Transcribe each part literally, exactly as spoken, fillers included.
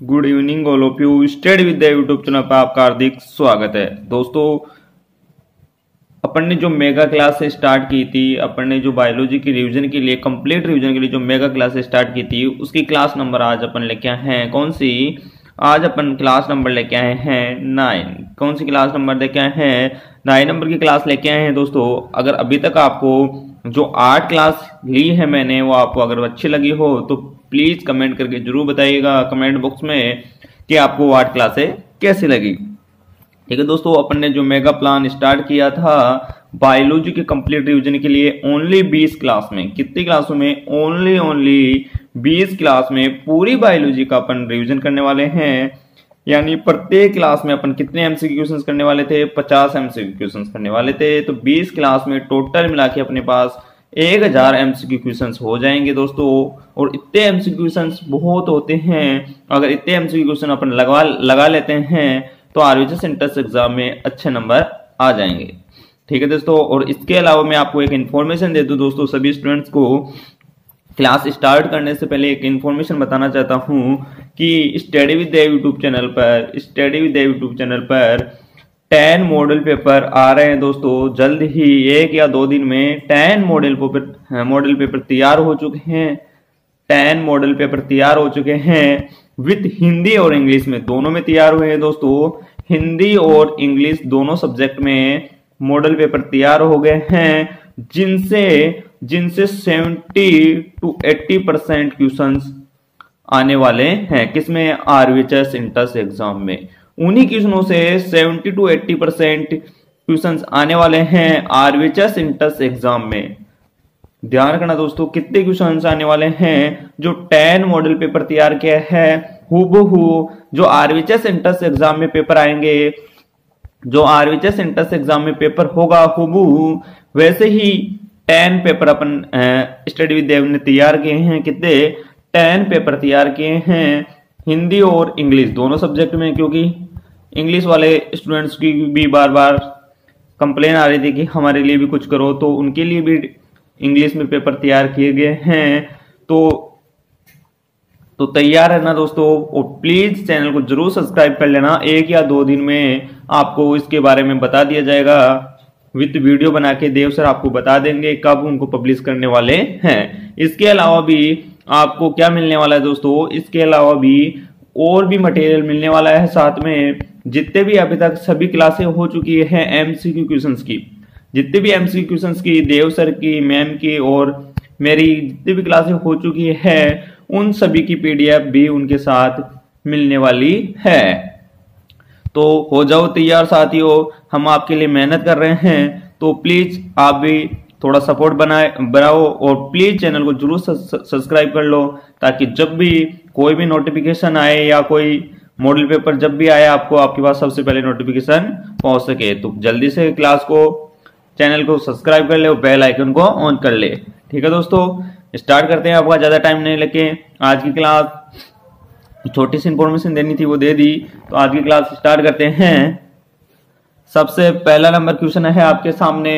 Good evening all of you. Study with the YouTube channel पर आपका हार्दिक स्वागत है। दोस्तों, अपन ने जो मेगा क्लास स्टार्ट की थी, अपन ने जो बायोलॉजी की रिवीजन के लिए, कंप्लीट रिवीजन के लिए जो मेगा क्लास स्टार्ट की थी, उसकी क्लास नंबर आज अपन लेके आए हैं। कौन सी? आज अपन क्लास नंबर लेके आए हैं नाइन। कौन सी क्लास नंबर लेके आए हैं? नाइन नंबर की क्लास लेके आए हैं। दोस्तों, अगर अभी तक आपको जो आठ क्लास ली है मैंने, वो आपको अगर अच्छी लगी हो तो प्लीज कमेंट करके जरूर बताइएगा कमेंट बॉक्स में कि आपको वो आठ क्लासें कैसी लगी। ठीक है दोस्तों, अपन ने जो मेगा प्लान स्टार्ट किया था बायोलॉजी के कंप्लीट रिवीजन के लिए, ओनली बीस क्लास में, कितनी क्लासों में? ओनली ओनली बीस क्लास में पूरी बायोलॉजी का अपन रिवीजन करने वाले हैं। यानी प्रत्येक क्लास में अपन कितने एमसीक्यू क्वेश्चंस करने वाले थे? पचास एमसीक्यू क्वेश्चंस करने वाले थे। तो बीस क्लास में टोटल मिला के अपने पास एक हजार एमसीक्यू क्वेश्चंस हो जाएंगे दोस्तों। और इतने एमसीक्यू क्वेश्चंस बहुत होते हैं। अगर इतने एमसीक्यू क्वेश्चन अपन लगा लगा लेते हैं तो आरवीएचएस एंट्रेंस एग्जाम में अच्छे नंबर आ जाएंगे। ठीक है दोस्तों, और इसके अलावा मैं आपको एक इन्फॉर्मेशन दे दूं दोस्तों, सभी स्टूडेंट्स को क्लास स्टार्ट करने से पहले एक इन्फॉर्मेशन बताना चाहता हूं कि study with the YouTube channel पर study with the YouTube channel पर टेन मॉडल पेपर आ रहे हैं दोस्तों। जल्द ही एक या दो दिन में ten model paper model paper तैयार हो चुके हैं। टेन मॉडल पेपर तैयार हो चुके हैं विद हिंदी और इंग्लिश में, दोनों में तैयार हुए हैं दोस्तों। हिंदी और इंग्लिश दोनों सब्जेक्ट में मॉडल पेपर तैयार हो गए हैं, जिनसे जिनसे seventy to eighty percent questions आने वाले हैं। किसमें? आरवीएचएस इंट्रेंस एग्जाम में। उन्हीं क्वेश्चनों से seventy to eighty percent questions आने वाले हैं आरवीएचएस इंट्रेंस एग्जाम में। ध्यान रखना दोस्तों, कितने क्वेश्चंस आने वाले हैं? जो टेन मॉडल पेपर तैयार किया है, हूबहू जो आरवीएचएस इंट्रेंस एग्जाम में पेपर आएंगे, जो आरवीएचएस इंट्रेंस एग्जाम में पेपर होगा हूबहू वैसे ही टेन पेपर अपन स्टडी विद देव ने तैयार किए हैं। कितने? टेन पेपर तैयार किए हैं हिंदी और इंग्लिश दोनों सब्जेक्ट में, क्योंकि इंग्लिश वाले स्टूडेंट्स की भी बार बार कंप्लेन आ रही थी कि हमारे लिए भी कुछ करो, तो उनके लिए भी इंग्लिश में पेपर तैयार किए गए हैं। तो तो तैयार है ना दोस्तों? और प्लीज चैनल को जरूर सब्सक्राइब कर लेना। एक या दो दिन में आपको इसके बारे में बता दिया जाएगा विद वीडियो बना के। देव सर आपको बता देंगे कब उनको पब्लिश करने वाले हैं। इसके अलावा भी आपको क्या मिलने वाला है दोस्तों? इसके अलावा भी और भी मटेरियल मिलने वाला है साथ में। जितने भी अभी तक सभी क्लासें हो चुकी है एमसीक्यू क्वेश्चंस की, जितने भी एमसीक्यू क्वेश्चंस की, देव सर की, मैम की और मेरी जितनी भी क्लासें हो चुकी है, उन सभी की पीडीएफ भी उनके साथ मिलने वाली है। तो हो जाओ तैयार साथियों, हम आपके लिए मेहनत कर रहे हैं। तो प्लीज आप भी थोड़ा सपोर्ट बनाए बनाओ और प्लीज चैनल को जरूर सब्सक्राइब कर लो, ताकि जब भी कोई भी नोटिफिकेशन आए या कोई मॉडल पेपर जब भी आए, आपको आपके पास सबसे पहले नोटिफिकेशन पहुंच सके। तो जल्दी से क्लास को, चैनल को सब्सक्राइब कर ले और बेल आइकन को ऑन कर ले। ठीक है दोस्तों, स्टार्ट करते हैं। आपका ज्यादा टाइम नहीं लगे। आज की क्लास छोटी सी इंफॉर्मेशन देनी थी, वो दे दी। तो आज की क्लास स्टार्ट करते हैं। सबसे पहला नंबर क्वेश्चन है आपके सामने।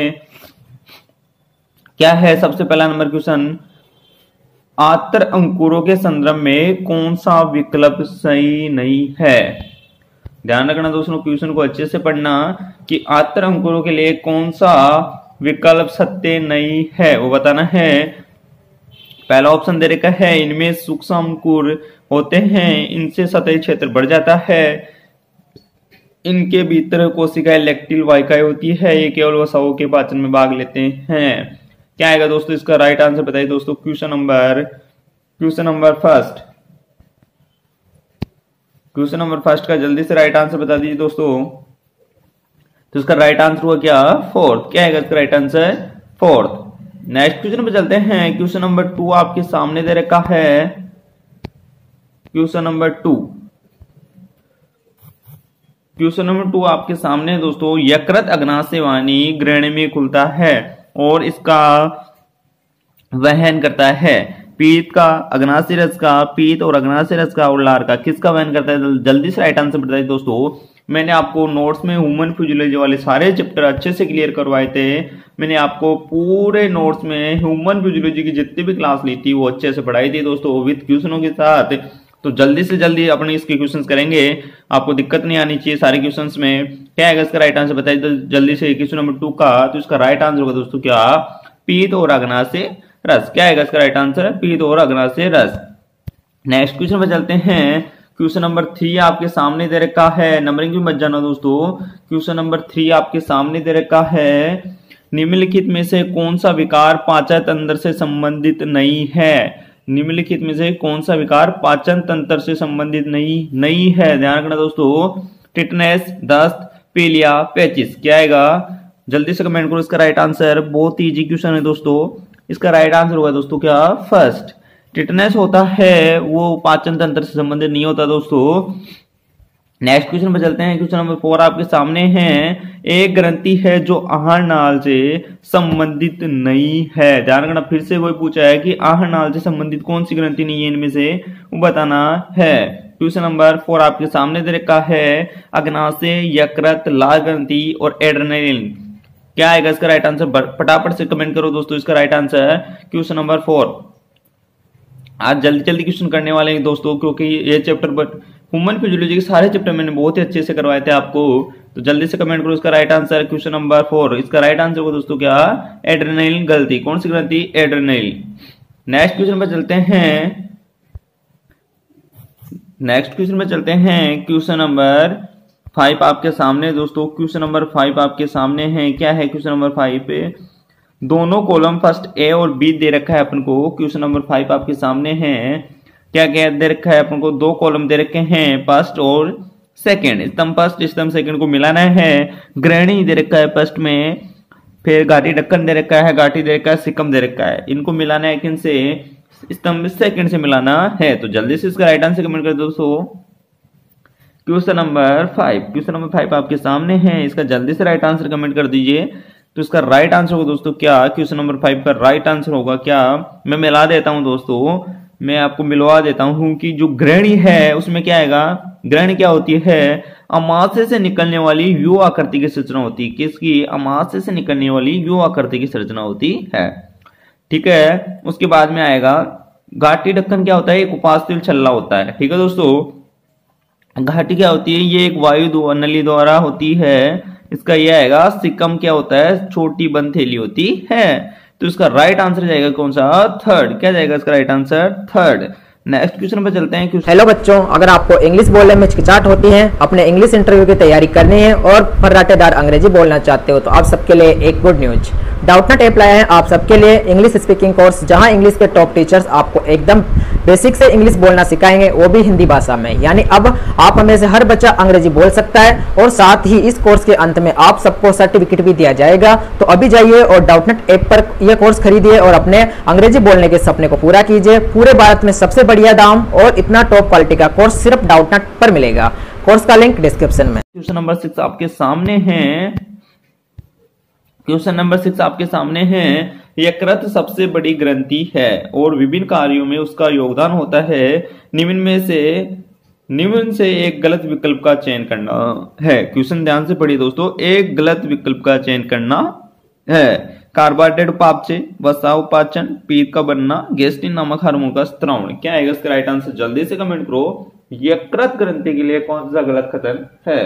क्या है सबसे पहला नंबर क्वेश्चन? आत्र अंकुरों के संदर्भ में कौन सा विकल्प सही नहीं है? ध्यान रखना दोस्तों, क्वेश्चन को अच्छे से पढ़ना कि आत्र अंकुरों के लिए कौन सा विकल्प सत्य नहीं है, वो बताना है। पहला ऑप्शन दे रखा है, इनमें सूक्ष्म अंकुर होते हैं, इनसे सतही क्षेत्र बढ़ जाता है, इनके भीतर कोशिकाएं लैक्टिल वाहिकाएं होती है, ये केवल वसाओं के पाचन में भाग लेते हैं। क्या आएगा दोस्तों इसका राइट आंसर? बताइए दोस्तों। Question number question number first question number first का जल्दी से राइट आंसर बता दीजिए दोस्तों। तो इसका राइट आंसर हुआ क्या? फोर्थ। क्या आएगा इसका right answer? Fourth. Next question पे चलते हैं। क्वेश्चन नंबर टू आपके सामने दे रखा है। Question number two question number two आपके सामने दोस्तों। यकृत अग्नाशय वाहिनी ग्रहण में खुलता है और इसका वहन करता है। पीत का, अग्नाशय रस का, पीत और अग्नाशय रस का और लार का किसका वहन करता है? जल्दी से राइट आंसर बताइए दोस्तों। मैंने आपको नोट्स में ह्यूमन फिजियोलॉजी वाले सारे चैप्टर अच्छे से क्लियर करवाए थे। मैंने आपको पूरे नोट्स में ह्यूमन फिजियोलॉजी की जितनी भी क्लास ली थी वो अच्छे से पढ़ाई थी दोस्तों, विद क्वेश्चनों के साथ। तो जल्दी से जल्दी अपने इसके क्वेश्चंस करेंगे, आपको दिक्कत नहीं आनी चाहिए सारे क्वेश्चंस में। क्या है इसका राइट आंसर बताइए जल्दी से। क्वेश्चन नंबर टू का तो इसका राइट आंसर होगा दोस्तों क्या, पीत और अग्ना से रस। क्या है इसका राइट आंसर, पीत और अग्ना से रस। नेक्स्ट क्वेश्चन पे चलते हैं। क्वेश्चन नंबर थ्री आपके सामने दे रखा है, नंबरिंग भी मत जाना दोस्तों। क्वेश्चन नंबर थ्री आपके सामने दे रखा है, निम्नलिखित में से कौन सा विकार पाचन तंत्र से संबंधित नहीं है। निम्नलिखित में से कौन सा विकार पाचन तंत्र से संबंधित नहीं नहीं है, ध्यान रखना दोस्तों। टिटनेस, दस्त, पीलिया, पेचिस। क्या आएगा जल्दी से कमेंट करो इसका राइट आंसर। बहुत इजी क्वेश्चन है दोस्तों। इसका राइट आंसर होगा दोस्तों क्या, फर्स्ट। टिटनेस होता है वो पाचन तंत्र से संबंधित नहीं होता दोस्तों। नेक्स्ट क्वेश्चन पे चलते हैं। क्वेश्चन नंबर फोर आपके सामने है, एक ग्रंथि है जो आहार नाल से संबंधित नहीं है। ध्यान रखना, फिर से वही पूछा है कि आहार नाल से संबंधित कौन सी ग्रंथि नहीं है इनमें से, वो बताना है। क्वेश्चन नंबर फोर आपके सामने दे रखा है, अग्नाशय, यकृत, लाल ग्रंथि और एड्रेनलिन। क्या आएगा इसका राइट आंसर, फटाफट से कमेंट करो दोस्तों इसका right answer. Question number four आज जल्दी जल्दी क्वेश्चन करने वाले हैं दोस्तों, क्योंकि ये चैप्टर पर ह्यूमन फिजियोलॉजी के सारे चैप्टर मैंने बहुत ही अच्छे से करवाए थे आपको। तो जल्दी से कमेंट करो इसका right answer. Question number four इसका राइट आंसर होगा दोस्तों क्या, एड्रेनलिन गलती। कौन सी ग्रंथि, एड्रेनलिन। नेक्स्ट क्वेश्चन पर चलते हैं। नेक्स्ट क्वेश्चन में चलते हैं। क्वेश्चन नंबर फाइव आपके सामने दोस्तों। क्वेश्चन नंबर फाइव आपके सामने है। क्या है क्वेश्चन नंबर फाइव पे, दोनों कॉलम फर्स्ट ए और बी दे रखा है अपन को। क्वेश्चन नंबर फाइव आपके सामने है। क्या क्या दे रखा है अपन को, दो कॉलम दे रखे हैं, फर्स्ट और सेकंड। स्तंभ फर्स्ट स्तंभ सेकंड को मिलाना है। ग्रहणी दे रखा है फर्स्ट में, फिर घाटी ढक्कन दे रखा है, घाटी दे रखा है, सिकम दे रखा है। इनको मिलाना है किन से, स्तंभ सेकंड से मिलाना है। तो जल्दी से इसका राइट आंसर कमेंट कर दो दोस्तों। Question number five question number five आपके सामने है। इसका जल्दी से राइट आंसर कमेंट कर दीजिए। तो इसका राइट आंसर होगा दोस्तों क्या, क्वेश्चन नंबर फाइव का राइट आंसर होगा क्या, मैं मिला देता हूं दोस्तों, मैं आपको मिलवा देता हूं कि जो ग्रहणी है उसमें क्या आएगा। ग्रहणी क्या होती है, अमाशय से निकलने वाली यू आकृति की संरचना होती है। किसकी, अमाशय से निकलने वाली यू आकृति की संरचना होती है। ठीक है, उसके बाद में आएगा घाटी ढक्कन। क्या होता है, एक उपास्थल छल्ला होता है। ठीक है दोस्तों, घाटी क्या होती है, ये एक वायु नली द्वारा होती है। इसका यह आएगा सिकम। क्या होता है, छोटी बंद थैली होती है। तो इसका राइट आंसर जाएगा कौन सा, थर्ड। क्या जाएगा इसका right answer, third. Next question पे चलते हैं। हेलो बच्चों, अगर आपको इंग्लिश बोलने में हिचकिचाहट होती है, अपने इंग्लिश इंटरव्यू की तैयारी करनी है और फर्राटेदार अंग्रेजी बोलना चाहते हो, तो आप सबके लिए एक गुड न्यूज, डाउटनेट ऐप लाया है आप सबके लिए इंग्लिश स्पीकिंग कोर्स, जहां इंग्लिश के टॉप टीचर्स आपको एकदम बेसिक से इंग्लिश बोलना सिखाएंगे, वो भी हिंदी भाषा में। यानी अब आप हमें से हर बच्चा अंग्रेजी बोल सकता है और साथ ही इस कोर्स के अंत में आप सबको सर्टिफिकेट भी दिया जाएगा। तो अभी जाइए और डाउटनेट ऐप पर यह कोर्स खरीदिए और अपने अंग्रेजी बोलने के सपने को पूरा कीजिए। पूरे भारत में सबसे बढ़िया दाम और इतना टॉप क्वालिटी का कोर्स सिर्फ डाउटनेट पर मिलेगा। कोर्स का लिंक डिस्क्रिप्शन में। क्वेश्चन नंबर सिक्स आपके सामने है। क्वेश्चन नंबर सिक्स आपके सामने है। यकृत सबसे बड़ी ग्रंथि है और विभिन्न कार्यों में उसका योगदान होता है। निम्न में से निम्न से एक गलत विकल्प का चयन करना है। क्वेश्चन ध्यान से पढ़िए दोस्तों, एक गलत विकल्प का चयन करना है। कार्बोहाइड्रेट उपापचय, वसा उपाचन, पीत का बनना, गैस्ट्रिन नामक हार्मोन का स्त्रावण। क्या आएगा इसका राइट आंसर, जल्दी से कमेंट करो। यकृत ग्रंथि के लिए कौन सा गलत कथन है,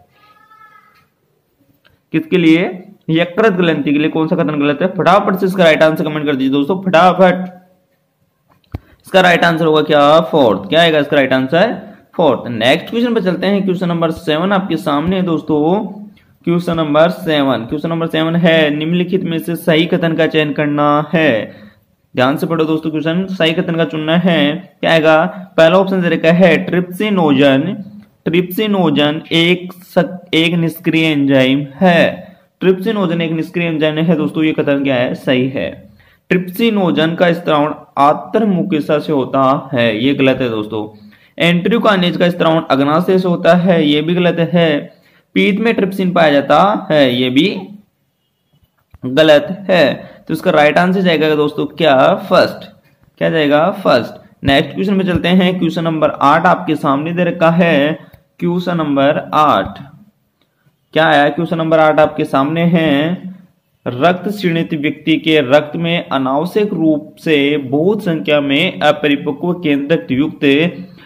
किसके लिए, यकृत ग्रंथि के लिए कौन सा कथन गलत है। फटाफट से इसका राइट आंसर कमेंट कर दीजिए दोस्तों, फटाफट। इसका राइट आंसर होगा क्या, फोर्थ। क्या आएगा इसका right answer, fourth. Next question पर चलते हैं। क्वेश्चन नंबर सेवन आपके सामने है दोस्तों। Question number seven question number seven है, निम्नलिखित में से सही कथन का चयन करना है। ध्यान से पढ़ो दोस्तों, क्वेश्चन सही कथन का चुनना है। क्या आएगा, पहला ऑप्शन दे रखा है ट्रिप्सिनोजन। ट्रिप्सिनोजन एक सक, एक निष्क्रिय एंजाइम है। ट्रिप्सिनोजन एक निष्क्रिय एंजाइम है दोस्तों, ये कथन क्या है, सही है। ट्रिप्सिनोजन का स्त्रावण आंत्र मुकेशा से होता है, ये गलत है दोस्तों। एंट्रोकाइनेज का स्त्रावण अग्नाशय से होता है, ये भी गलत है। पीत में ट्रिप्सिन पाया जाता है, ये भी गलत है। तो इसका राइट आंसर जाएगा दोस्तों क्या, फर्स्ट। क्या जाएगा, फर्स्ट। नेक्स्ट क्वेश्चन में चलते हैं। क्वेश्चन नंबर आठ आपके सामने दे रखा है। क्वेश्चन नंबर आठ क्या है, क्वेश्चन नंबर आठ आपके सामने है। रक्त क्षीणित व्यक्ति के रक्त में अनावश्यक रूप से बहुत संख्या में अपरिपक्व केंद्रक युक्त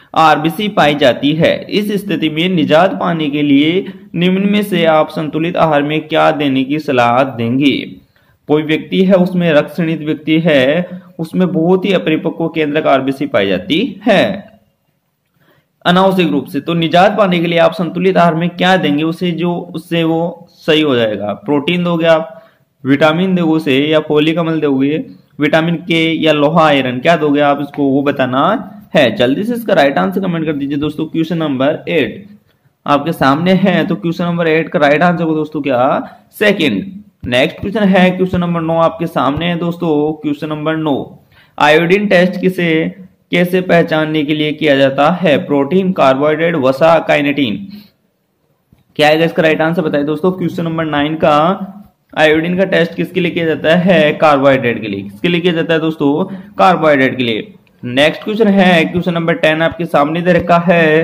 आरबीसी पाई जाती है। इस स्थिति में निजात पाने के लिए निम्न में से आप संतुलित आहार में क्या देने की सलाह देंगे? कोई व्यक्ति है उसमें रक्त श्रेणित व्यक्ति है, उसमें बहुत ही अपरिपक्व केंद्रक आरबीसी पाई जाती है अनावश्यक रूप से। तो निजात पाने के लिए आप संतुलित आहार में क्या देंगे उसे, जो उससे वो सही हो जाएगा? प्रोटीन दोगे आप, विटामिन दोगे उसे, या फोलिक अम्ल दोगे, विटामिन के या लोहा आयरन, क्या दोगे आप इसको, वो बताना है। जल्दी से इसका राइट आंसर कमेंट कर दीजिए दोस्तों। क्वेश्चन नंबर एट आपके सामने है, तो क्वेश्चन नंबर एट का राइट आंसर को दोस्तों क्या, सेकंड। नेक्स्ट क्वेश्चन है क्वेश्चन नंबर नौ आपके सामने है दोस्तों। क्वेश्चन नंबर नौ, आयोडीन टेस्ट किसे कैसे पहचानने के लिए किया जाता है? प्रोटीन, कार्बोहाइड्रेट, वसा, काइनेटिन, क्या है इसका राइट आंसर बताइए दोस्तों। क्वेश्चन नंबर नाइन का आयोडीन का टेस्ट किसके लिए किया जाता है? कार्बोहाइड्रेट के लिए। किसके लिए किया जाता है दोस्तों? कार्बोहाइड्रेट के लिए। नेक्स्ट क्वेश्चन है क्वेश्चन नंबर टेन आपके सामने दे रखा है।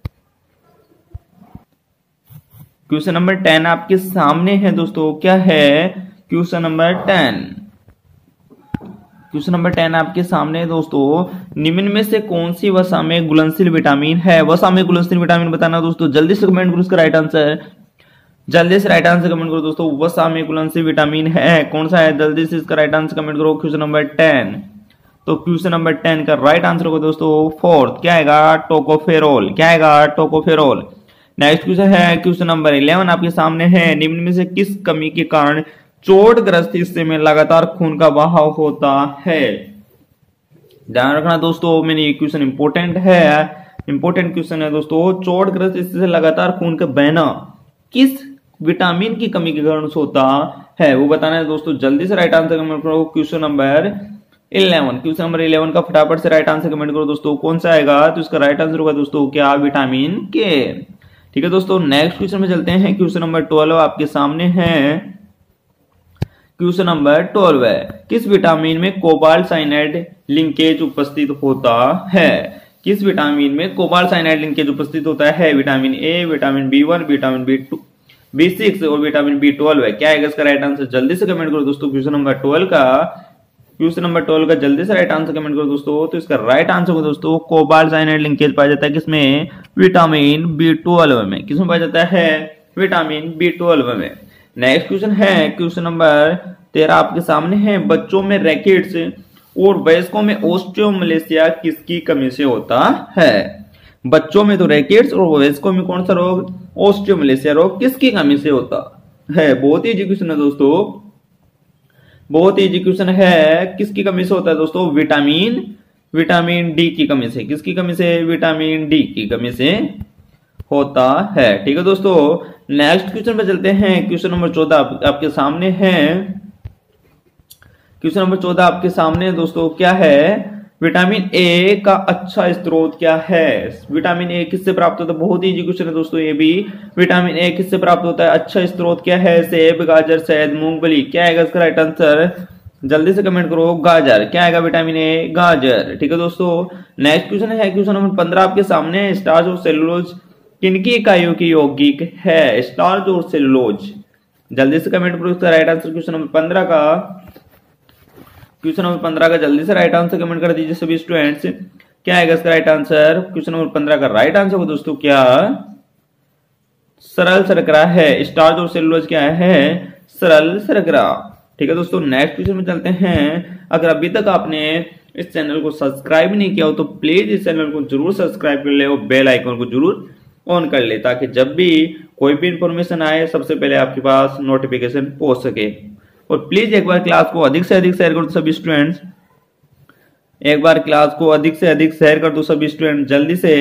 क्वेश्चन नंबर टेन आपके सामने है दोस्तों, क्या है question number ten? Question number ten आपके सामने है दोस्तों। निम्न में से कौन सी वसा में घुलनशील विटामिन है? वसा में घुलनशील विटामिन बताना दोस्तों। जल्दी से कमेंट करो इसका राइट आंसर, जल्दी से राइट आंसर कमेंट करो दोस्तों। वसा में घुलनशील विटामिन है, कौन सा है? जल्दी से इसका राइट आंसर कमेंट करो। क्वेश्चन नंबर टेन, तो क्वेश्चन नंबर टेन का राइट आंसर को दोस्तों फोर्थ, क्या आएगा? टोकोफेरोल, क्या आएगा? टोकोफेरोल। नेक्स्ट क्वेश्चन है क्वेश्चन नंबर इलेवन आपके सामने है। निम्न में से किस कमी के कारण चोटग्रस्त हिस्से में लगातार खून का बहाव होता है? ध्यान रखना दोस्तों, मैंने ये क्वेश्चन इंपोर्टेंट है, इंपोर्टेंट क्वेश्चन है दोस्तों। चोटग्रस्त हिस्से से लगातार खून का बहना किस विटामिन की कमी के कारण होता है, वो बताना है दोस्तों। जल्दी से राइट आंसर कमेंट करो। Question number eleven, question number eleven का फटाफट से राइट आंसर कमेंट करो दोस्तों। कौन सा आएगा? तो इसका राइट आंसर होगा दोस्तों क्या? विटामिन के। ठीक है दोस्तों, नेक्स्ट क्वेश्चन में चलते हैं। क्वेश्चन नंबर ट्वेल्व आपके सामने है। क्वेश्चन नंबर ट्वेल्व है, किस विटामिन में कोबाल्ट साइनाइड लिंकेज उपस्थित होता है? किस विटामिन में कोबाल्ट साइनाइड लिंकेज उपस्थित होता है? Vitamin A, vitamin B one, vitamin B two, B six और विटामिन बी ट्वेल्व है। क्या है इसका राइट आंसर? जल्दी से कमेंट करो दोस्तों। क्वेश्चन नंबर ट्वेल्व का क्वेश्चन नंबर ट्वेल्व का जल्दी से राइट आंसर कमेंट करो दोस्तों। तो इसका राइट आंसर को दोस्तों कोबाल्ट साइनाइड लिंकेज पाया जाता है किसमें? विटामिन बी ट्वेल्व में। किसमें पाया जाता है? विटामिन बी ट्वेल्व में। नेक्स्ट क्वेश्चन है क्वेश्चन नंबर तेरह आपके सामने है। बच्चों में रैकेट्स और वयस्कों में ऑस्टियोमलेशिया किसकी कमी से होता है? बच्चों में तो रैकेट्स और वयस्कों में कौन सा रोग? ऑस्टियोमलेशिया रोग किसकी कमी से होता है? बहुत ही इजी क्वेश्चन है दोस्तों, बहुत ही इजी क्वेश्चन है। किसकी कमी से होता है दोस्तों? विटामिन विटामिन डी की कमी से। किसकी कमी से? विटामिन डी की कमी से होता है। ठीक है दोस्तों, नेक्स्ट क्वेश्चन पे चलते हैं। क्वेश्चन नंबर चौदह आप, आपके सामने है। क्वेश्चन नंबर चौदह आपके सामने दोस्तों, क्या है? विटामिन ए का अच्छा स्रोत क्या है? विटामिन ए किससे प्राप्त होता है? बहुत ही इजी क्वेश्चन है दोस्तों ये भी। विटामिन ए किससे प्राप्त होता है? अच्छा स्रोत क्या है? सेब, गाजर, शहद, मूंगफली। क्या आएगा इसका राइट आंसर? जल्दी से कमेंट करो। गाजर। क्या आएगा? विटामिन ए, गाजर। ठीक है दोस्तों, नेक्स्ट क्वेश्चन है क्वेश्चन नंबर पंद्रह आपके सामने। स्टार्च और सेलुलोज किनकी इकाइयों की यौगिक है? स्टार्च और सेलुलोज। जल्दी से कमेंट करो इसका राइट आंसर। क्वेश्चन नंबर पंद्रह का क्वेश्चन नंबर पंद्रह का जल्दी से राइट आंसर कमेंट कर दीजिए सभी स्टूडेंट्स। क्या आएगा इसका राइट आंसर? क्वेश्चन नंबर पंद्रह का राइट आंसर को दोस्तों क्या? सरल शर्करा है। स्टार्च और सेलुलोज क्या है? सरल शर्करा। ठीक है दोस्तों, नेक्स्ट क्वेश्चन में चलते हैं। अगर अभी तक आपने इस चैनल को सब्सक्राइब नहीं किया हो तो प्लीज इस चैनल को जरूर सब्सक्राइब कर ले और बेल आइकन को जरूर ऑन कर ले, ताकि जब भी कोई भी इंफॉर्मेशन आए सबसे पहले आपके पास नोटिफिकेशन पहुंच सके। और प्लीज एक बार क्लास को अधिक से अधिक शेयर कर दो सभी स्टूडेंट्स। एक बार क्लास को अधिक से अधिक शेयर कर दो सभी स्टूडेंट। जल्दी से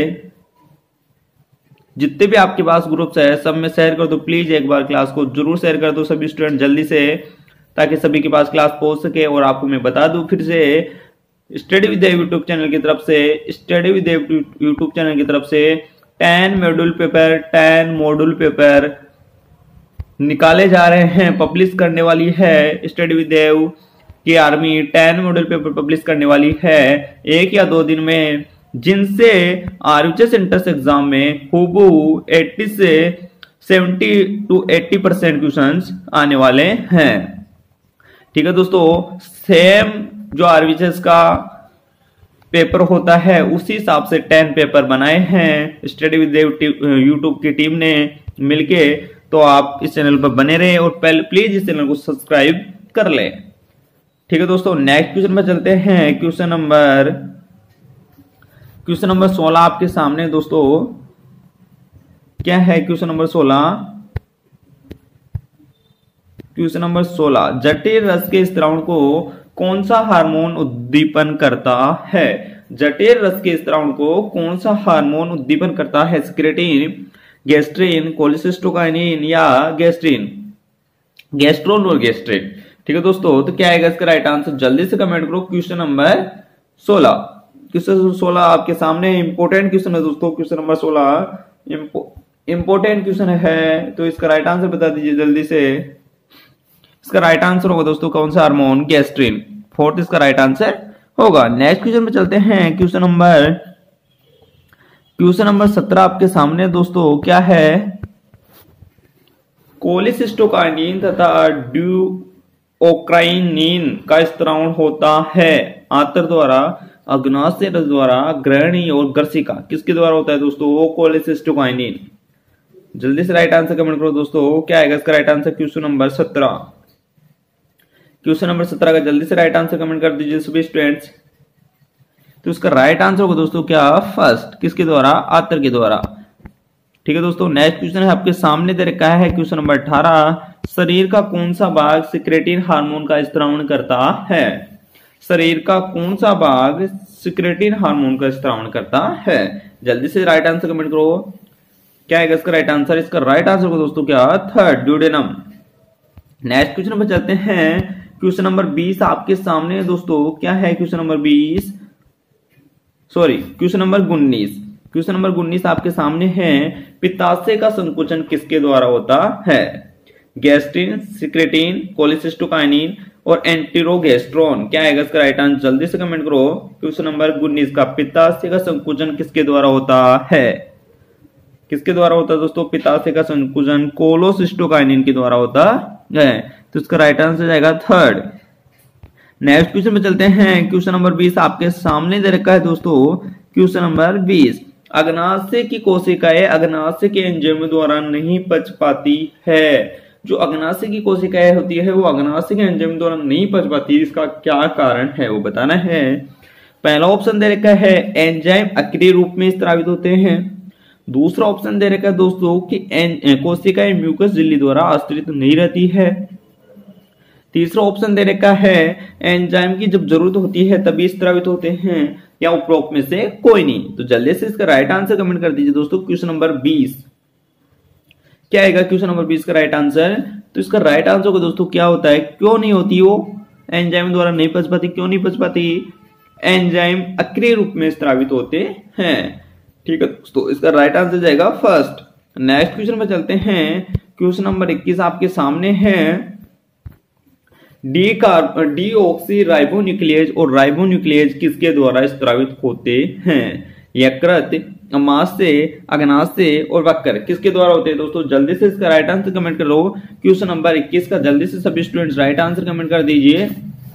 जितने भी आपके पास ग्रुप्स है सब में शेयर कर दो प्लीज। एक बार क्लास को जरूर शेयर कर दो सभी स्टूडेंट जल्दी से, ताकि सभी के पास क्लास पहुंच सके। और आपको मैं बता दूं फिर से, स्टडी विद यूट्यूब चैनल की तरफ से स्टडी विद यूट्यूब चैनल की तरफ से ten module paper ten module paper निकाले जा रहे हैं, पब्लिश करने वाली है। स्टडी विद देव की army ten module paper publish करने वाली है एक या दो दिन में, जिनसे आरयूएच एंट्रेंस एग्जाम में हूबहू अस्सी से सत्तर टू अस्सी परसेंट क्वेश्चंस आने वाले हैं। ठीक है दोस्तों, सेम जो आरयूएच का पेपर होता है उसी हिसाब से टेन पेपर बनाए हैं स्टडी विद यूट्यूब की टीम ने मिलके। तो आप इस चैनल पर बने रहें और पहले प्लीज इस चैनल को सब्सक्राइब कर लें। ठीक है दोस्तों, नेक्स्ट क्वेश्चन पर चलते हैं। क्वेश्चन नंबर क्वेश्चन नंबर सोलह आपके सामने दोस्तों क्या है? क्वेश्चन नंबर सोलह क्वेश्चन नंबर सोलह जटिल रस के स्त्रावण को कौन सा हार्मोन उद्दीपन करता है? जटिल रस के स्त्रावण को कौन सा हार्मोन उद्दीपन करता है? सिक्रेटिन, गैस्ट्रिन, कोलेसिस्टोकाइनिन या गैस्ट्रिन? गैस्ट्रोन और गैस्ट्रिन। ठीक है दोस्तों, तो क्या आएगा इसका राइट आंसर? जल्दी से कमेंट करो। क्वेश्चन नंबर सोलह क्वेश्चन सोलह आपके सामने इंपोर्टेंट क्वेश्चन है दोस्तों। क्वेश्चन नंबर सोलह इंपोर्टेंट क्वेश्चन है, तो इसका राइट आंसर बता दीजिए जल्दी से। इसका राइट आंसर होगा दोस्तों कौन सा हार्मोन? गैस्ट्रिन। फोर्थ इसका राइट आंसर होगा। नेक्स्ट क्वेश्चन पे चलते हैं। क्वेश्चन नंबर क्वेश्चन नंबर सत्रह आपके सामने दोस्तों क्या है? कोलेसिस्टोकाइनिन तथा ड्यूओक्राइनिन का स्त्रावण होता है आंत्र द्वारा, अग्नाशय रस द्वारा, ग्रहणी और ग्रसिका। किसके द्वारा होता है दोस्तों? वो कोलेसिस्टोकाइनिन। जल्दी से राइट आंसर कमेंट करो दोस्तों। क्या आएगा इसका राइट आंसर? क्वेश्चन नंबर सत्रह क्वेश्चन नंबर सत्रह का जल्दी से राइट आंसर कमेंट कर दीजिए सभी स्टूडेंट्स। तो इसका राइट आंसर होगा दोस्तों क्या? फर्स्ट। किसके द्वारा? आंत्र के द्वारा। ठीक है दोस्तों, नेक्स्ट क्वेश्चन है आपके सामने दे रखा है। क्वेश्चन नंबर अठारह शरीर का कौन सा भाग सिक्रेटिन हार्मोन का स्त्रावण करता है? शरीर का कौन सा भाग सिक्रेटिन हार्मोन का स्त्रावण करता है? जल्दी से राइट आंसर कमेंट करो। क्या है इसका राइट आंसर? इसका राइट आंसर को दोस्तों क्या? Third, duodenum. नेक्स्ट क्वेश्चन पर चलते हैं। क्वेश्चन नंबर बीस आपके सामने दोस्तों क्या है? क्वेश्चन नंबर बीस सॉरी क्वेश्चन नंबर उन्नीस क्वेश्चन नंबर उन्नीस आपके सामने है। पित्ताशय का संकुचन किसके द्वारा होता है? गैस्ट्रिन, सिक्रेटिन, कोलेसिस्टोकाइनिन और एंटीरोगेस्ट्रोन। क्या आएगा इसका राइट आंसर? जल्दी से कमेंट करो। क्वेश्चन नंबर उन्नीस का पित्ताशय का संकुचन किसके द्वारा होता है? किसके द्वारा होता है दोस्तों? पित्ताशय का संकुचन कोलेसिस्टोकाइनिन के द्वारा होता है। तो इसका राइट आंसर जाएगा थर्ड। नेक्स्ट क्वेश्चन में चलते हैं। क्वेश्चन नंबर बीस आपके सामने दे रखा है दोस्तों। क्वेश्चन नंबर बीस अग्नाशय की कोशिकाएं अग्नाशय के एंजाइम द्वारा नहीं पच पाती है। जो अग्नाशय की कोशिकाएं होती है वो अग्नाशय के एंजाइम द्वारा नहीं पच पाती, इसका क्या कारण है वो बताना है। पहला ऑप्शन दे रखा है एंजाइम अक्रिय रूप में स्रावित होते हैं। दूसरा ऑप्शन दे रखा है दोस्तों कि कोशिकाएं म्यूकस झिल्ली द्वारा आश्रित नहीं रहती है। तीसरा ऑप्शन दे रखा है एंजाइम की जब जरूरत होती है तभी स्रावित होते हैं, या उपरोक्त में से कोई नहीं। तो जल्दी से इसका राइट आंसर कमेंट कर दीजिए दोस्तों। क्वेश्चन नंबर बीस क्या आएगा? क्वेश्चन नंबर बीस का राइट आंसर। तो इसका राइट आंसर को दोस्तों क्या होता है? क्यों नहीं होती वो एंजाइम द्वारा नहीं पच पाती? क्यों नहीं पच पाती? एंजाइम अक्रिय रूप में स्रावित होते हैं। ठीक है दोस्तों, इसका राइट आंसर जाएगा फर्स्ट। नेक्स्ट क्वेश्चन में चलते हैं। क्वेश्चन नंबर इक्कीस आपके सामने है। डी कार्ब डी ऑक्सी राइबोन्यूक्लियेज और राइबोन्यूक्लियेज किसके द्वारा स्रावित होते हैं? यकृत, अमाशय, अग्नाशय और वक्र किसके द्वारा होते हैं दोस्तों? जल्दी से इसका राइट आंसर कमेंट करो। क्वेश्चन नंबर इक्कीस का जल्दी से सभी स्टूडेंट्स राइट आंसर कमेंट कर दीजिए।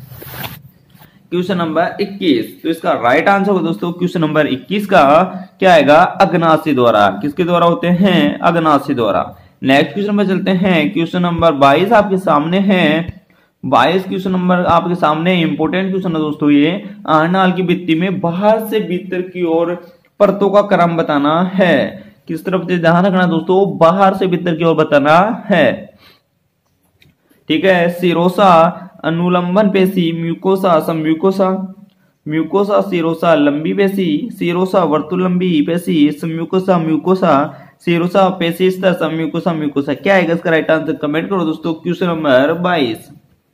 क्वेश्चन नंबर इक्कीस, तो इसका राइट आंसर होगा दोस्तों क्वेश्चन नंबर इक्कीस का क्या आएगा? अग्नाशय द्वारा। किसके द्वारा होते हैं? अग्नाशय द्वारा। नेक्स्ट क्वेश्चन में चलते हैं। क्वेश्चन नंबर बाईस आपके सामने है। बाईस क्वेश्चन नंबर आपके सामने इंपोर्टेंट क्वेश्चन है दोस्तों ये। आरनाल की भित्ति में बाहर से भीतर की ओर परतों का क्रम बताना है। किस तरफ से ध्यान रखना दोस्तों? बाहर से भीतर की ओर बताना है। ठीक है, सिरोसा, अनुलंबन पेशी, म्यूकोसा, सम्यूकोसा, म्यूकोसा, सिरोसा, लंबी पेशी, सिरोसा, वर्तुलंबी पेशी, सम्यूकोसा, म्यूकोसा, सिरोसा, पेशी स्तर, सम्यूकोसा, म्यूकोसा। क्या आएगा इसका राइट आंसर? कमेंट करो दोस्तों। क्वेश्चन नंबर बाईस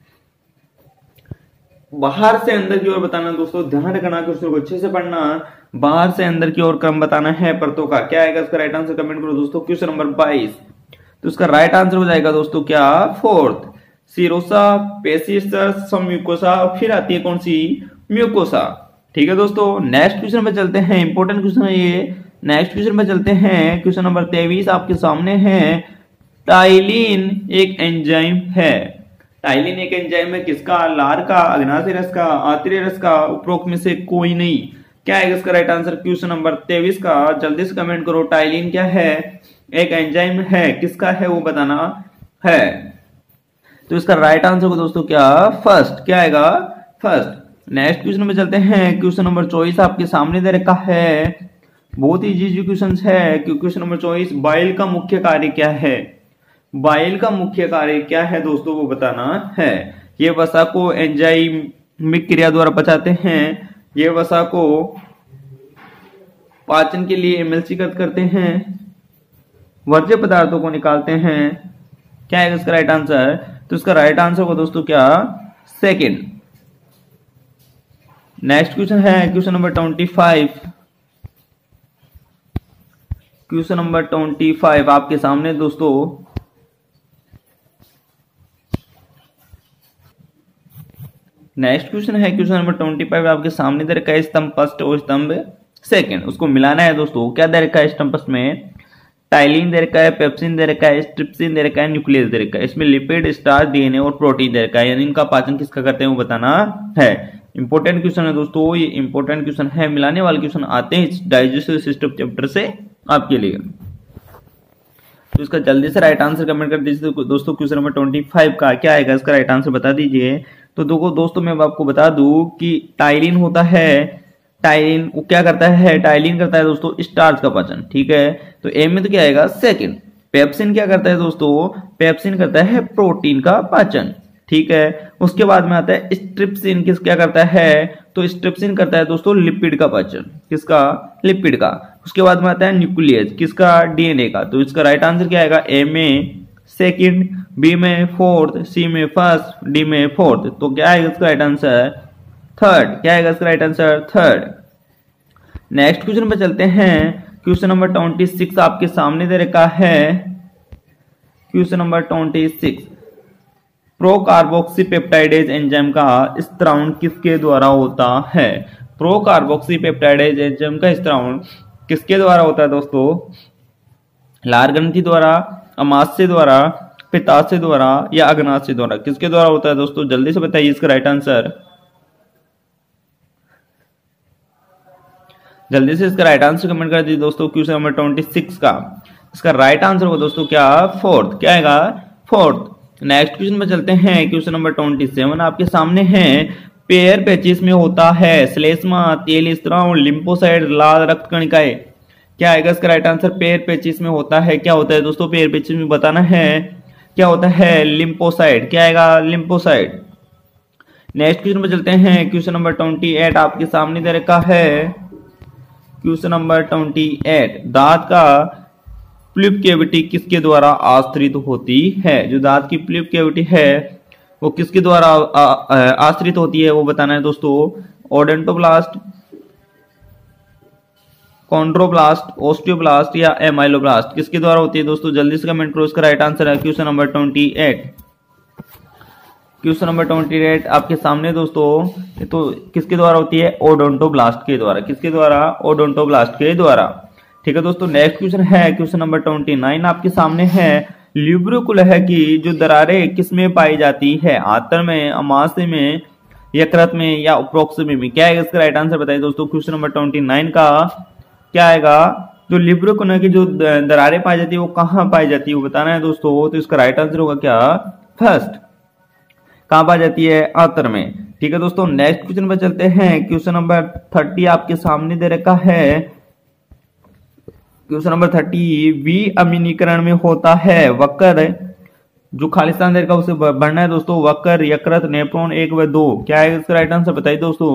बाहर से अंदर की ओर बताना दोस्तों, ध्यान रखना क्वेश्चन को अच्छे से पढ़ना। बाहर से अंदर की ओर क्रम बताना है परतों का। क्या आएगा इसका राइट आंसर? कमेंट करो दोस्तों। क्वेश्चन नंबर बाईस, तो इसका राइट आंसर हो जाएगा दोस्तों क्या? फोर्थ, सिरोसा, पेशी स्तर, सम्यूकोसा, फिर आती है कौन सी? म्यूकोसा। ठीक है दोस्तों, नेक्स्ट क्वेश्चन पे चलते हैं। इंपॉर्टेंट क्वेश्चन है ये। नेक्स्ट क्वेश्चन पे चलते हैं। क्वेश्चन नंबर तेईस आपके सामने है। टाइलिन एक एंजाइम है। टाइलिन एक एंजाइम है किसका? लार का, अग्नाशय रस का, आंतरिक रस का, उपरोक्त में से कोई नहीं। क्या है इसका राइट आंसर क्वेश्चन नंबर तेईस का, जल्दी से कमेंट करो। टाइलिन क्या है? एक एंजाइम है, किसका है वो बताना है। तो इसका राइट आंसर को दोस्तों क्या फर्स्ट, क्या आएगा फर्स्ट। नेक्स्ट क्वेश्चन में चलते हैं, क्वेश्चन नंबर चौबीस आपके सामने दे रखा है, बहुत इजी इजी क्वेश्चन है। क्वेश्चन नंबर चौबीस, बाइल का मुख्य कार्य क्या है? बाइल का मुख्य कार्य क्या है दोस्तों वो बताना है। ये वसा को एंजाइमिक क्रिया द्वारा पचाते हैं, ये वसा को पाचन के लिए एमएलसीकृत करते हैं, वर्ज्य पदार्थों को निकालते हैं। क्या है इसका राइट आंसर? तो इसका राइट आंसर को दोस्तों क्या सेकंड। नेक्स्ट क्वेश्चन है question number twenty five. Question number twenty five आपके सामने दोस्तों, नेक्स्ट क्वेश्चन है क्वेश्चन नंबर ट्वेंटी फाइव आपके सामने दे रखा है स्तंभ फर्स्ट और स्तंभ सेकंड, उसको मिलाना है दोस्तों। क्या दे रखा है स्तंभ फर्स्ट में? टाइलिन दे रखा है, पेप्सिन दे रखा है, स्ट्रिप्सिन दे रखा है, न्यूक्लियस दे रखा है। इसमें लिपिड, स्टार्च, डीएनए और प्रोटीन दे रखा है, यानी इनका पाचन किसका करते हैं वो बताना है। इंपॉर्टेंट क्वेश्चन है दोस्तों, ये इंपॉर्टेंट क्वेश्चन है, मिलाने वाले क्वेश्चन आते हैं डाइजेस्टिव सिस्टम चैप्टर से आपके लिए। तो इसका जल्दी से राइट आंसर कमेंट कर दीजिए दोस्तों। क्वेश्चन नंबर ट्वेंटी फाइव का क्या आएगा इसका राइट आंसर बता दीजिए। तो देखो दोस्तों, मैं आपको बता दूं कि टाइलिन होता है, टाइलिन वो क्या करता है? टाइलिन करता है दोस्तों स्टार्च का पाचन, ठीक है। तो ए में तो क्या आएगा सेकंड। पेप्सिन क्या करता है दोस्तों? पेप्सिन करता है प्रोटीन का पाचन, ठीक है। उसके बाद में आता है स्ट्रिप्सिन, किस क्या करता है? तो स्ट्रिप्सिन करता है दोस्तों लिपिड का पाचन, किसका? लिपिड का। उसके बाद में आता है न्यूक्लियस, किसका? डीएनए का। तो इसका राइट आंसर क्या आएगा? ए में सेकंड, बी में फोर्थ, सी में फर्स्ट, डी में फोर्थ। तो क्या आएगा इसका राइट आंसर? थर्ड। क्या आएगा इसका right answer? Third. Next question पे चलते हैं, क्वेश्चन नंबर ट्वेंटी सिक्स आपके सामने दे रखा है। Question number twenty six, procarboxypeptidase enzyme का स्त्रावण किसके द्वारा होता है? प्रोकार्बोक्सीपेप्टाइडेज एंजाइम का स्त्रावण किसके द्वारा होता है दोस्तों? लार ग्रंथि द्वारा, अमाशय द्वारा, पित्ताशय द्वारा या अग्नाशय द्वारा, किसके द्वारा होता है दोस्तों? जल्दी से बताइए इसका राइट आंसर। जल्दी से इसका राइट आंसर कमेंट कर दीजिए दोस्तों। क्वेश्चन नंबर ट्वेंटी सिक्स का इसका राइट आंसर को दोस्तों क्या फोर्थ। क्या आएगा? फोर्थ। नेक्स्ट क्वेश्चन में चलते हैं, क्वेश्चन नंबर ट्वेंटी सेवन आपके सामने है। पेयर पेचिस में होता है श्लेष्मा, तेल स्त्राव, लिम्फोसाइट, लाल रक्त कणिकाएं। क्या आएगा इसका राइट आंसर? पेयर पेचिस में होता है, क्या होता है दोस्तों? पेयर पेचिस में बताना है क्या होता है? लिम्फोसाइट। क्या आएगा? लिम्फोसाइट। नेक्स्ट क्वेश्चन में चलते हैं, क्वेश्चन नंबर ट्वेंटी एट आपके सामने दे रखा है। क्वेश्चन नंबर ट्वेंटी एट, दांत का प्लिप कैविटी किसके द्वारा आश्रित होती है? जो दांत की प्लिप कैविटी है वो किसके द्वारा आश्रित होती है वो बताना है दोस्तों। ओडेंटोब्लास्ट, कॉन्ड्रोब्लास्ट, ओस्टियोब्लास्ट या एमाइलोब्लास्ट, किसके द्वारा होती है दोस्तों? जल्दी से कमेंट करो। इसका राइट आंसर है question number twenty eight. Question number twenty eight आपके सामने दोस्तों, तो किसके द्वारा होती है? ओडोंटोब्लास्ट के द्वारा। किसके द्वारा? ओडोंटोब्लास्ट के द्वारा, ठीक है दोस्तों। नेक्स्ट क्वेश्चन है क्वेश्चन नंबर ट्वेंटी नाइन आपके सामने है। ल्यूब्रिकुला की जो दरारें किसमें पाई जाती है? आंत्र में, अमाशय में, यकृत में या उपरोक्त में? क्या है इसका राइट आंसर बताइए दोस्तों। क्वेश्चन नंबर ट्वेंटी नाइन का क्या आएगा? जो ल्यूब्रिकुला की जो दरारें पाई जाती है वो कहाँ पाई जाती है वो बताना है दोस्तों। तो इसका राइट आंसर होगा क्या? फर्स्ट। कहां पाई जाती है? आंत्र में, ठीक है दोस्तों। नेक्स्ट क्वेश्चन पर चलते हैं, क्वेश्चन नंबर थर्टी आपके सामने दे रखा है। क्वेश्चन नंबर थर्टी, वी अमीनीकरण में होता है वक्र, जो खालिस्तान दे रखा उसे बढ़ना है दोस्तों। वक्र, यकृत, नेफ्रॉन एक व दो। क्या है इसका राइट आंसर बताइए दोस्तों।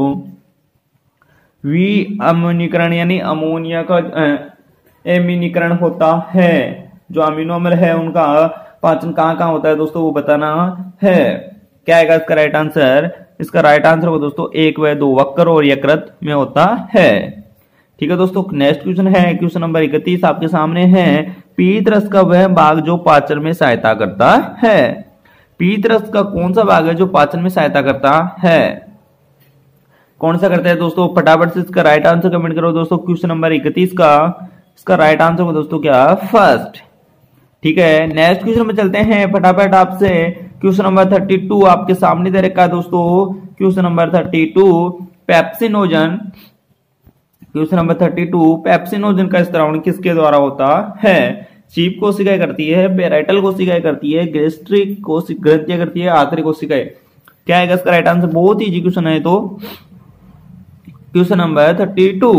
वी अमीनीकरण यानी अमोनिया का एमीनीकरण होता है। जो अमीनो अम्ल है उनका पाचन कहां कहां होता है दोस्तों वो बताना है। क्या आएगा इसका राइट आंसर? इसका राइट आंसर हो दोस्तों एक व दो, वक्र और यकृत में होता है, ठीक है दोस्तों। नेक्स्ट क्वेश्चन है क्वेश्चन नंबर इकतीस आपके सामने है। पीत रस का वह भाग जो पाचन में सहायता करता है। पीत रस का कौन सा भाग है जो पाचन में सहायता करता है? कौन सा करता है दोस्तों? फटाफट से इसका राइट आंसर कमेंट करो दोस्तों। क्वेश्चन नंबर इकतीस का इसका राइट आंसर हो दोस्तों क्या? फर्स्ट, ठीक है। नेक्स्ट क्वेश्चन में चलते हैं फटाफट आपसे। क्वेश्चन नंबर थर्टी टू आपके सामने दे रखा है दोस्तों। Question number thirty two, pepsinogen question number thirty two, pepsinogen का स्त्रावण किसके द्वारा होता है? चीप कोशिकाएं करती है, पेराइटल कोशिकाएं करती है, गैस्ट्रिक ग्रंथियां करती है, आंतरिक कोशिकाएं। क्या है इसका राइट आंसर? बहुत इजी क्वेश्चन है। तो क्वेश्चन नंबर थर्टी टू,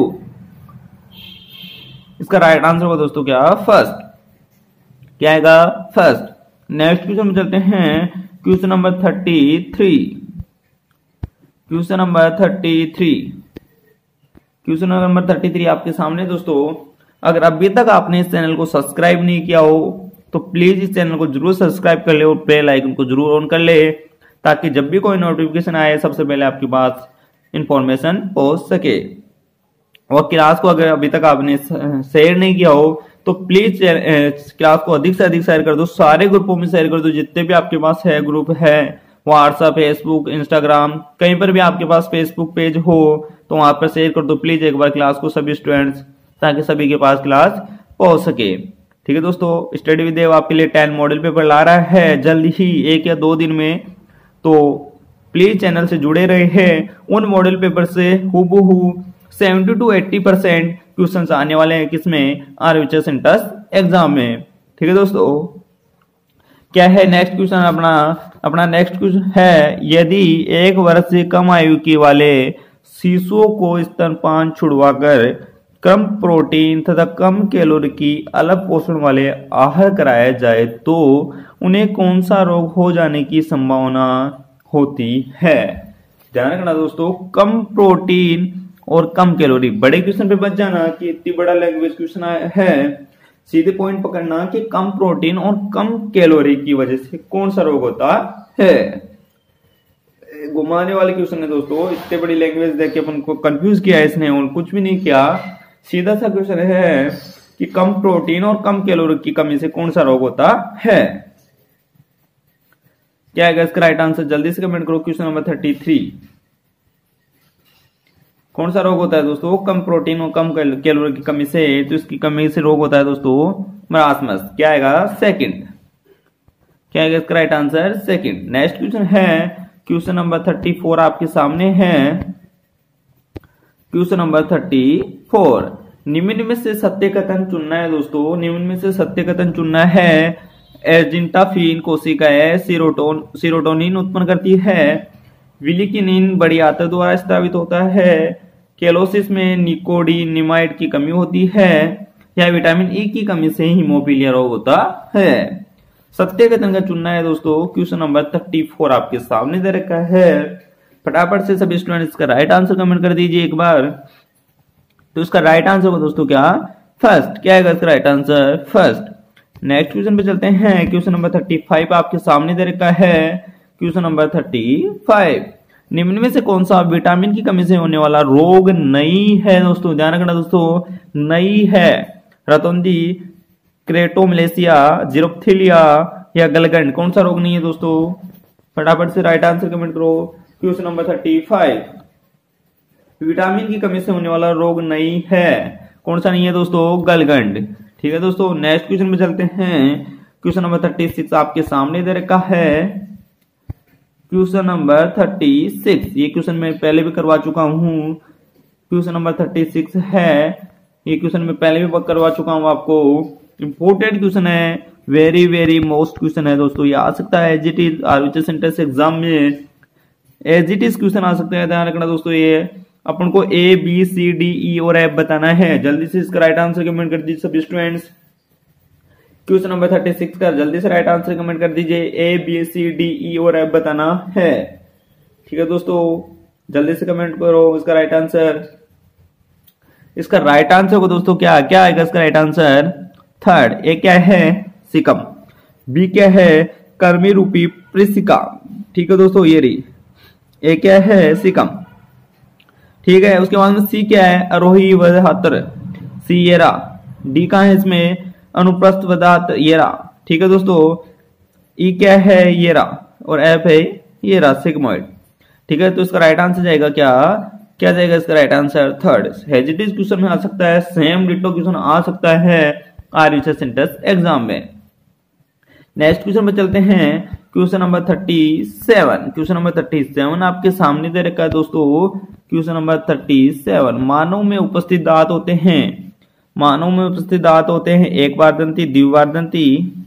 इसका राइट आंसर होगा दोस्तों क्या? फर्स्ट। क्या आएगा? फर्स्ट। नेक्स्ट क्वेश्चन में चलते हैं, question number thirty three. Question number thirty three question number thirty three आपके सामने दोस्तों। अगर अभी तक आपने इस चैनल को सब्सक्राइब नहीं किया हो तो प्लीज इस चैनल को जरूर सब्सक्राइब कर ले और बेल आइकन को जरूर ऑन कर ले, ताकि जब भी कोई नोटिफिकेशन आए सबसे पहले आपके पास इंफॉर्मेशन पहुंच सके। और क्लास को अगर अभी तक आपने शेयर नहीं किया हो तो प्लीज क्लास को अधिक से अधिक शेयर कर दो, सारे ग्रुपों में शेयर कर दो, जितने भी आपके पास है ग्रुप है, व्हाट्सएप, फेसबुक, इंस्टाग्राम, कहीं पर भी आपके पास फेसबुक पेज हो तो वहां पर शेयर कर दो प्लीज एक बार क्लास को सभी स्टूडेंट्स, ताकि सभी के पास क्लास पहुंच सके। ठीक है दोस्तों, स्टडी विद देव आपके लिए टेन मॉडल पेपर ला रहा है जल्द ही, एक या दो दिन में। तो प्लीज चैनल से जुड़े रहे हैं। उन मॉडल पेपर से हूबहू seventy to eighty percent question आने वाले हैं किसमें? आरवीएचएस इंटरेस्ट एग्जाम में। ठीक है दोस्तों, क्या है नेक्स्ट क्वेश्चन? अपना अपना नेक्स्ट क्वेश्चन है, यदि एक वर्ष से कम आयु के वाले शिशुओं को स्तनपान छुड़वाकर कम प्रोटीन तथा कम कैलोरी की अलग पोषण वाले आहार कराया जाए तो उन्हें कौन सा रोग हो जाने की संभावना होती है? ध्यान रखना दोस्तों, कम प्रोटीन और कम कैलोरी। बड़े क्वेश्चन पे बच जाना कि इतनी बड़ा लैंग्वेज क्वेश्चन है, सीधे पॉइंट पकड़ना कि कम प्रोटीन और कम कैलोरी की वजह से कौन सा रोग होता है। घुमाने वाले क्वेश्चन है दोस्तों, इतने बड़ी लैंग्वेज देख के अपन को कंफ्यूज किया है इसने और कुछ भी नहीं किया। सीधा सा क्वेश्चन है कि कम प्रोटीन और कम कैलोरी की कमी से कौन सा रोग होता है। क्या है इसका राइट आंसर? जल्दी से कमेंट करो। क्वेश्चन नंबर थर्टी थ्री, कौन सा रोग होता है दोस्तों? कम प्रोटीन और कम कैलोरी की कमी से, तो इसकी कमी से रोग होता है दोस्तों मरासमस। क्या आएगा? सेकंड। क्या आएगा इसका right answer? Second. Next question है क्वेश्चन नंबर थर्टी फोर आपके सामने है। क्वेश्चन नंबर थर्टी फोर, निम्न में से सत्य कथन चुनना है दोस्तों। निम्न में से सत्य कथन चुनना है। एजिंटाफिन कोशिकाएं सीरोटोन सीरोटोनिन उत्पन्न करती है। विलिकिनिन बड़ी आंत द्वारा स्त्रावित होता है। केलोसिस में निकोडिनिमाइड की कमी होती है, या विटामिन ई की कमी से हीमोफीलिया रोग होता है। सत्य कथन का चुनना है दोस्तों। क्वेश्चन नंबर थर्टी फोर आपके सामने दे रखा है। फटाफट से सभी स्टूडेंट्स का राइट आंसर कमेंट कर दीजिए एक बार। तो इसका राइट आंसर होगा दोस्तों क्या? फर्स्ट। क्या है इसका right answer? First. Next question पे चलते हैं। क्वेश्चन नंबर थर्टी फाइव आपके सामने दे रखा है। क्वेश्चन नंबर थर्टी फाइव, निम्न में से कौन सा विटामिन की कमी से होने वाला रोग नहीं है दोस्तों? ध्यान रखना दोस्तों, नहीं है। रतौंधी, क्रेटोमलेशिया, जीरोप्थिलिया या गलगंड, कौन सा रोग नहीं है दोस्तों? फटाफट से राइट आंसर कमेंट करो। Question number thirty five, vitamin की कमी से होने वाला रोग नहीं है। कौन सा नहीं है दोस्तों? गलगंड। ठीक है दोस्तों, नेक्स्ट क्वेश्चन में चलते हैं। क्वेश्चन नंबर थर्टी सिक्स आपके सामने दे रखा है। क्वेश्चन नंबर थर्टी सिक्स, ये क्वेश्चन मैं पहले भी करवा चुका हूं। क्वेश्चन नंबर थर्टी सिक्स है, ये क्वेश्चन मैं पहले भी करवा चुका हूं आपको। इंपोर्टेंट क्वेश्चन है, वेरी वेरी मोस्ट क्वेश्चन है दोस्तों। ये आ सकता है as it is RVHS interest exam में, एज इट इज क्वेश्चन आ सकते हैं। ध्यान रखना दोस्तों, ये अपन को A B C D E और एफ बताना है। जल्दी से इसका राइट आंसर कमेंट कर दीजिए सभी students. Question number thirty six का जल्दी से राइट आंसर कमेंट कर दीजिए। A B C D E और एफ बताना है। ठीक है दोस्तों, जल्दी से कमेंट करो इसका राइट आंसर। इसका राइट आंसर को दोस्तों क्या क्या आएगा इसका राइट आंसर? थर्ड। ए क्या है? सिकम। बी क्या है? कर्मी रूपी प्रिसिका। ठीक है दोस्तों, ये रही। ए क्या है? सिकम। ठीक है, उसके बाद में सी क्या है? अरोही वधात्र, सीएरा। डी कहां है इसमें? अनुप्रस्थ वदात येरा। ठीक है दोस्तों, ई क्या है? येरा। और एफ है येरा, सिग्मोइड। ठीक है, तो इसका राइट आंसर जाएगा क्या? क्या जाएगा इसका राइट आंसर? थर्ड। हेजिटिज क्वेश्चन में आ सकता है, सेम डिटो क्वेश्चन आ सकता है आरवीएचएस इंटरेस्ट एग्जाम में। नेक्स्ट क्वेश्चन में चलते हैं question number thirty seven. Question number thirty seven आपके सामने दे रखा है दोस्तों। क्वेश्चन नंबर थर्टी सेवन, मानव में उपस्थित दांत होते हैं मानव में उपस्थित दांत होते हैं एक बार दंती, द्विबार दंती,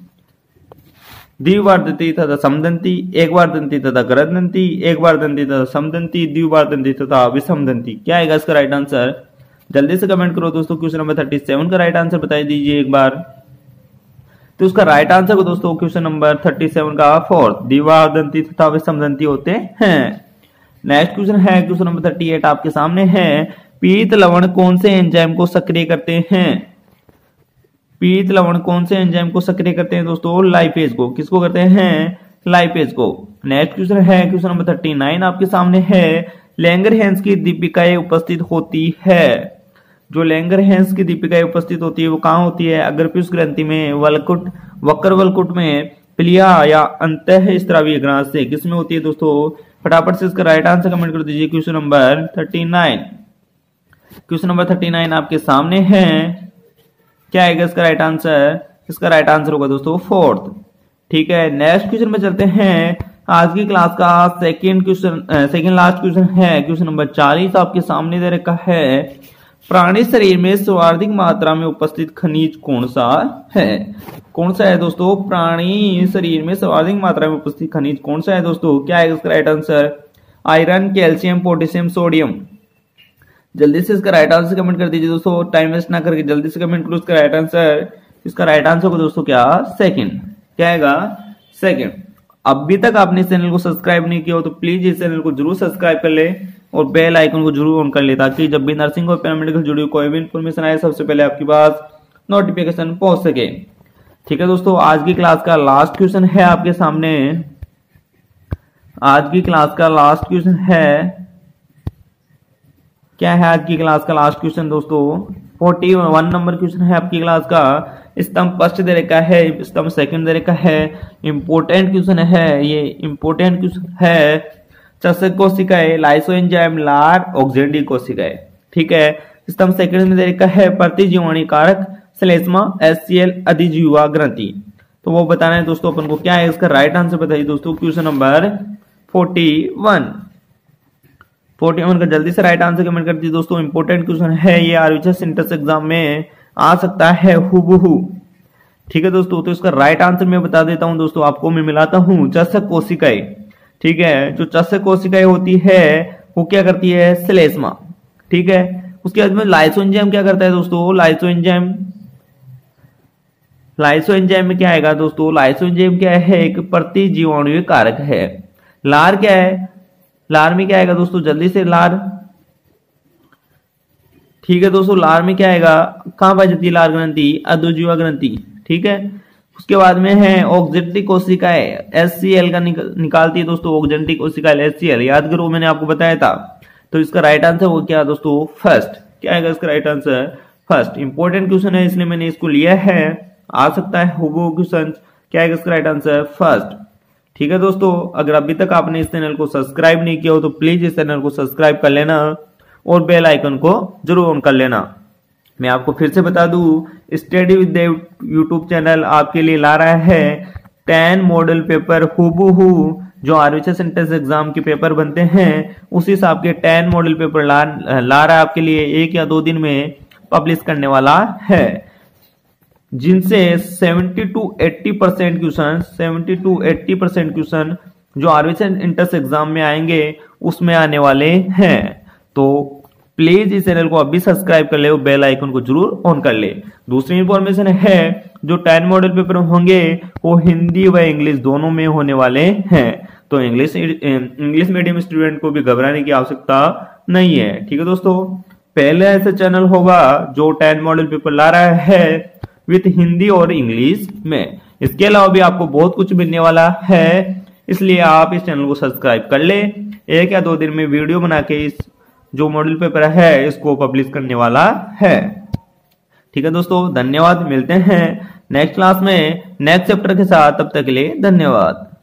द्विबार दंती तथा समदंती, एक बार दंती तथा गरदंती, एक बार दंती तथा समदंती, द्विबार दंती तथा विषमदंती। क्या आएगा इसका राइट आंसर? जल्दी से कमेंट करो दोस्तों। क्वेश्चन नंबर थर्टी सेवन का राइट आंसर बता दीजिए एक बार। तो उसका राइट आंसर को दोस्तों क्वेश्चन नंबर थर्टी सेवन का फोर्थ, द्विबार दंती तथा विषमदंती होते हैं। नेक्स्ट क्वेश्चन है क्वेश्चन नंबर थर्टी एट आपके सामने है, पीत लवण कौन से एंजाइम को सक्रिय करते हैं? पीत लवण कौन से एंजाइम को सक्रिय करते हैं दोस्तों? लाइपेज को। किसको करते हैं? लाइपेज को। नेक्स्ट क्वेश्चन है क्वेश्चन नंबर थर्टी नाइन आपके सामने है, लैंगरहैंस की दीपिकाएं उपस्थित होती है। जो लैंगरहैंस की दीपिकाएं उपस्थित होती है वो कहाँ होती है? अग्रपृष्ठ ग्रंथि में, वलकुट, वक्र वलकुट में, प्लिया या अंतःस्रावी ग्रंथि, किसमें होती है दोस्तों? फटाफट से इसका राइट आंसर कमेंट कर दीजिए। Question number thirty nine. Question number thirty nine आपके सामने है, क्या आएगा इसका राइट आंसर? इसका राइट आंसर होगा दोस्तों फोर्थ। ठीक है, नेक्स्ट क्वेश्चन में चलते हैं। आज की क्लास का second question, second last question है क्वेश्चन नंबर चालीस आपके सामने दे रखा है, प्राणी शरीर में सर्वाधिक मात्रा में उपस्थित खनिज कौन सा है? कौन सा है दोस्तों? प्राणी शरीर में सर्वाधिक मात्रा में उपस्थित खनिज कौन सा है दोस्तों? क्या है इसका right answer? Iron, calcium, potassium, sodium. जल्दी से इसका राइट आंसर कमेंट कर दीजिए दोस्तों, टाइम वेस्ट ना करके जल्दी से कमेंट करो इसका राइट आंसर। इसका राइट आंसर को दोस्तों क्या? सेकंड। क्या आएगा? सेकंड। अभी तक आपने इस चैनल को सब्सक्राइब नहीं किया हो तो प्लीज इस चैनल को जरूर सब्सक्राइब कर ले और बेल आइकन को जरूर ऑन कर ले, ताकि जब भी नर्सिंग और पैरामेडिकल जुड़ी हुई कोई भी इंफॉर्मेशन आए सबसे पहले आपके पास नोटिफिकेशन पहुंच सके। ठीक है दोस्तों, आज की क्लास का लास्ट क्वेश्चन है आपके सामने। आज की क्लास का लास्ट क्वेश्चन है, क्या है आज की क्लास का लास्ट क्वेश्चन दोस्तों? फोर्टी वन नंबर क्वेश्चन है आपकी क्लास का। स्तंभ फर्स्ट दे रखा है, स्तंभ सेकंड दे रखा है, इंपोर्टेंट क्वेश्चन है ये, इंपोर्टेंट क्वेश्चन है। चषक कोशिकाएं, लाइसोएंजाइम, लार, ऑक्जेंडी कोशिकाएं। ठीक है, स्तंभ सेकंड में दे रखा है, प्रतिजीवाणी कारक, श्लेष्मा, एचसीएल, अधिजीवा ग्रंथि। तो वो बताना है दोस्तों अपन को। क्या है इसका राइट आंसर बताइए दोस्तों। Question number forty one. Forty one का जल्दी से राइट आंसर कमेंट कर दीजिए दोस्तों। इंपोर्टेंट क्वेश्चन है ये, आरवीएचएस इंटर्स एग्जाम में आ सकता है हुबहू। ठीक है दोस्तों, तो इसका राइट आंसर मैं बता देता हूं दोस्तों आपको, मैं मिलाता हूं, चषक कोशिकाएं। ठीक है, जो चषक कोशिकाएं होती है वो क्या करती है? श्लेष्मा। ठीक है, उसके बाद में लाइसोएंजाइम क्या करता है दोस्तों? लाइसोएंजाइम लाइसोएंजाइम में क्या आएगा दोस्तों? लाइसोएंजाइम क्या है? एक प्रतिजीवाणुवीय कारक है। लार क्या है? लार में क्या आएगा दोस्तों? जल्दी से लार। ठीक है दोस्तों, लार में क्या आएगा? कहां पाई जाती है लार ग्रंथि? अधोजीवा ग्रंथि। ठीक है, उसके बाद में है ऑक्जेंटी कोशिकाएं, एचसीएल का निक, निकालती है दोस्तों ऑक्जेंटी कोशिकाएं, एचसीएल। याद करो, मैंने आपको बताया था। तो इसका राइट आंसर वो क्या दोस्तों? फर्स्ट। क्या आएगा इसका right answer? First. Important question है इसलिए मैंने इसको लिया है, आ सकता है हुबहू क्वेश्चन। क्या आएगा इसका राइट आंसर? फर्स्ट। ठीक है दोस्तों, अगर अभी तक आपने इस चैनल को सब्सक्राइब नहीं किया हो तो प्लीज इस चैनल को सब्सक्राइब कर लेना और बेल आइकन को जरूर ऑन कर लेना। मैं आपको फिर से बता दूं, स्टडी विद यूट्यूब चैनल आपके लिए ला रहा है टेन मॉडल पेपर हुबहू, जो आरवीएचएस एंट्रेंस एग्जाम के पेपर बनते हैं उस हिसाब के टेन मॉडल पेपर ला, ला रहा है आपके लिए, एक या दो दिन में पब्लिश करने वाला है, जिनसे seventy to eighty percent question seventy to eighty percent question जो आरवीएचएस एंट्रेंस एग्जाम में आएंगे उसमें आने वाले हैं। तो प्लीज इस चैनल को अभी सब्सक्राइब कर ले और बेल आइकन को जरूर ऑन कर ले। दूसरी इंफॉर्मेशन है, जो टेन मॉडल पेपर होंगे वो हिंदी व इंग्लिश दोनों में होने वाले हैं। तो इंग्लिश इंग्लिश मीडियम स्टूडेंट को भी घबराने की आवश्यकता नहीं है। ठीक है दोस्तों, पहले ऐसा चैनल होगा जो टेन मॉडल पेपर ला रहा है विथ हिंदी और इंग्लिश में। इसके अलावा भी आपको बहुत कुछ मिलने वाला है, इसलिए आप इस चैनल को सब्सक्राइब कर ले। एक या दो दिन में वीडियो बना के इस जो मॉडल पेपर है इसको पब्लिश करने वाला है। ठीक है दोस्तों, धन्यवाद। मिलते हैं नेक्स्ट क्लास में नेक्स्ट चैप्टर के साथ, तब तक के लिए धन्यवाद।